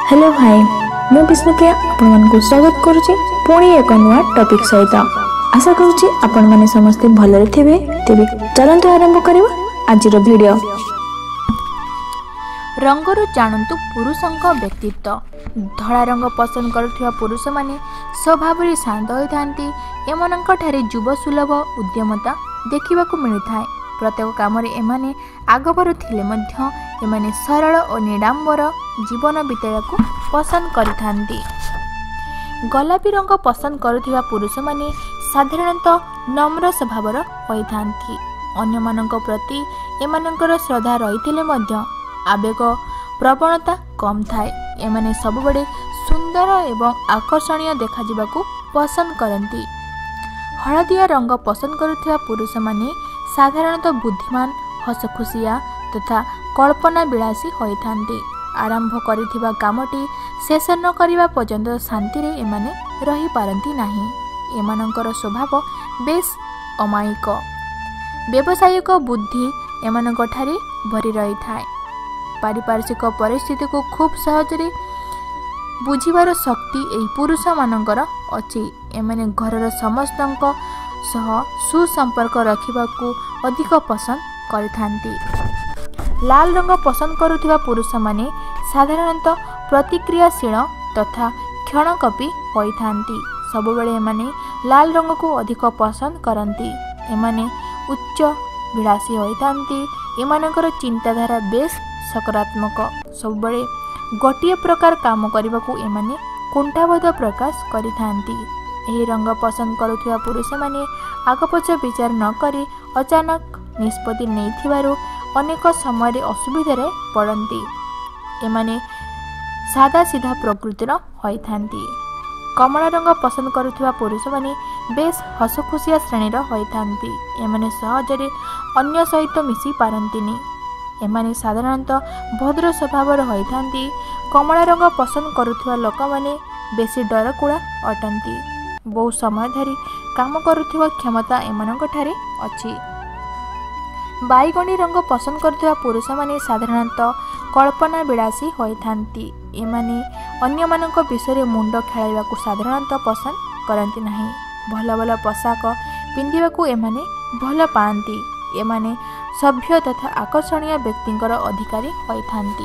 Hello भाई मु विष्णुप्रिया आपको स्वागत करुच्ची पुणी एक नुआ टॉपिक सहित आशा करुच्ची आपण माने समस्ते भलरे थिबे। तेबे चलंतु आरंभ करिबा आजिर वीडियो। रंगरू जानतु पुरुषंक व्यक्तित्व। धड़ा रंग पसंद करुथिबा पुरुष माने स्वभाव शांत होइथांती। एमनंक ठारे युव सुलभ उद्यमता देखिबाकू मिलिथाय। प्रत्येक काम एमाने आगबर थिले मध्य एमाने सरल और निडांबर जीवन बिताइबाकू पसंद करिथांती। गोलापी रंग पसंद करुथिबा पुरुष माने साधारणतः नम्र स्वभावर होइथांती। अन्यमानंक प्रति एमानंकर श्रद्धा रहिथिले मध्य आवेग प्रवणता कम थाए। एमाने सबबेले सुंदर एवं आकर्षणीय देखाजिबाकू पसंद करती। हलदिया रंग पसंद करुथिबा पुरुष माने साधारणतः बुद्धिमान हसखुशिया तथा कल्पना विलासी होइथांती। आरंभ करिथिबा कामटी शेष न करिबा पर्यंत शांति रे एमाने रही पारंती नाही। एमानंकर स्वभाव बेस अमायिक। व्यवसायिक बुद्धि एमानंक ठारे भरी रही थाए। पारिपार्श्विक परिस्थिति को खूब सहजरे बुझिबार शक्ति एई पुरुष मानंकर अछि। एमाने घरर समस्तंक सह सुसंपर्क रखिबाकू अधिक पसंद करिथांती। लाल रंग पसंद करुथिबा पुरुष माने साधारणतः प्रतिक्रियाशील तथा क्षणकपी होइथांती। सबबेले एमाने लाल रंग को अधिक पसंद करंती। एमाने उच्च विलासी होइथांती। एमानकर चिंताधारा बेस सकारात्मक। सबबेले गोटिए प्रकार काम करबाकू एमाने कुंठाबोध प्रकाश करिथांती। एही रंग पसंद करुथिबा पुरुष माने आगपछ विचार न करी अचानक निष्पत्ति नेइथिबारु अनेक समय असुविधा पड़ती। एमाने सादा सीधा प्रकृतिर होइथांती। कमला रंग पसंद करुथिबा पुरुष माने बेस हसखुशिया श्रेणीर होइथांती। एमाने सहजरे अन्य सहित मिसी पारंतिनी। एमाने साधारणतः भद्र स्वभावर होइथांती। कमला रंग पसंद करुथिबा लोक माने बेसी डरकुड़ा अटंती। बहु समय धरी काम करुथिबा क्षमता एमानंक ठारे अछि। बाईगणी रंग पसंद करुथिबा पुरुष माने साधारणतः कल्पना विलासी होइथांती। एमाने अन्य मानक विषय मुंड खेलाइबाकू साधारणतः पसंद करंती नाही। भल भल पोशाक पिंधिबाकू एमाने भल पांती। एमाने सभ्य तथा आकर्षणीय व्यक्तिंकर अधिकारी होइथांती।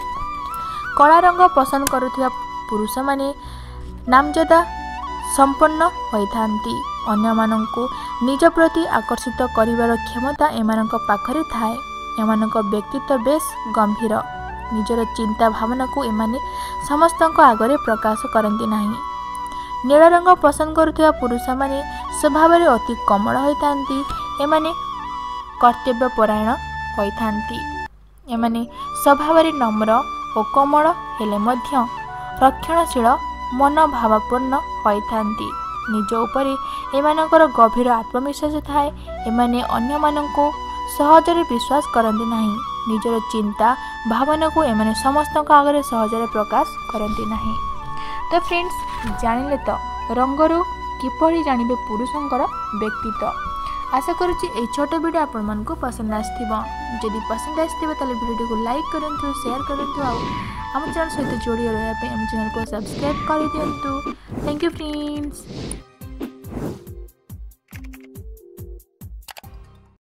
कला रंग पसंद करुथिबा पुरुष माने नामजदा संपन्न होइथांती। अन्य मानंकु निज प्रति आकर्षित करिवार क्षमता एमानंक पाखरे थाए। एमानंक व्यक्तित्व बेस गंभीर। निजर चिंता भावना को एमाने समस्तंक आगरे प्रकाश करंती नाही। नील रंग पसंद करुथिबा पुरुष माने स्वभाव रे अति कोमल होइथांती। एमाने कर्तव्य परायण होइथांती। एमाने स्वभाव रे नम्र और कोमल हेले मध्य रक्षणशील मनोभावपूर्ण होइथांती। निज उपरे एमानकर गभीर आत्मविश्वास थाए। एमाने अन्य मानंको सहजरे विश्वास करंती नाही। निजर चिंता भावना को एमाने समस्तक आगरे सहजरे प्रकाश करंती नाही। तो फ्रेंड्स जानिले तो रंगरू किपरि जानिबे पुरुषंकर व्यक्तित्व। आशा करुच्ची ए छोट वीडियो आपण मानकु पसंद आस्थिबो। जदि पसंद आस्थिबो ताले वीडियो को लाइक करंतु शेयर करंतु आ हम चैनल सहित जोड़ी रहिबा पे हम चैनल को सब्सक्राइब कर दियंतु। Thank you friends.